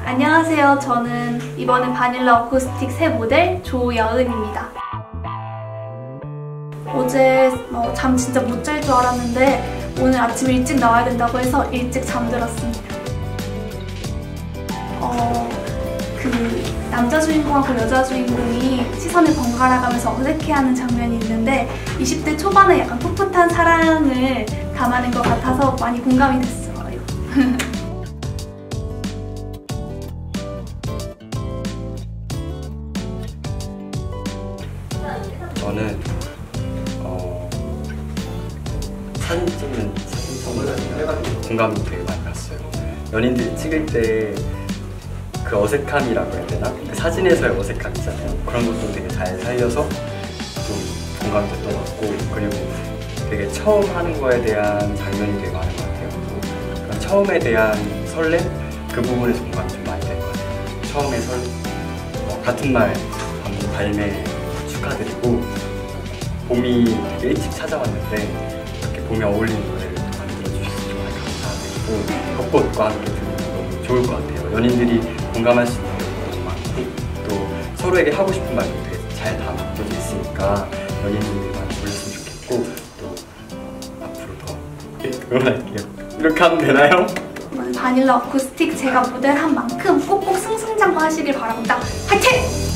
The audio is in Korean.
안녕하세요. 저는 이번엔 바닐라 어쿠스틱 새 모델 조여은입니다. 어제 잠 진짜 못 잘 줄 알았는데 오늘 아침 일찍 나와야 된다고 해서 일찍 잠들었습니다. 그 남자 주인공하고 여자 주인공이 시선을 번갈아 가면서 어색해하는 장면이 있는데 20대 초반에 약간 풋풋한 사랑을 담아낸 것 같아서 많이 공감이 됐어요. 저는 사진 찍는 사진성을 공감이 되게 많이 갔어요. 연인들이 찍을 때 그 어색함이라고 해야 되나? 그 사진에서의 어색함 있잖아요. 그런 것도 되게 잘 살려서 좀 공감이 됐던 것 같고, 그리고 되게 처음 하는 거에 대한 장면이 되게 많은 것 같아요. 그러니까 처음에 대한 설렘? 그 부분에서 공감이 좀 많이 될 것 같아요. 처음에 같은 말 방금 발매 축하드리고, 봄이 되게 일찍 찾아왔는데 이렇게 봄에 어울리는 노래를 또 만들어주셔서 정말 감사드리고, 벚꽃과 함께 들으면 너무 좋을 것 같아요. 연인들이 공감할 수 있는 것도 너무 많고, 또 서로에게 하고 싶은 말도 되게 잘 담겨져 있으니까 연인들이 많이 불렀으면 좋겠고, 또 앞으로 더 응원할게요. 이렇게 하면 되나요? 바닐라 어쿠스틱 제가 모델한 만큼 꼭꼭 승승장구 하시길 바랍니다. 화이팅!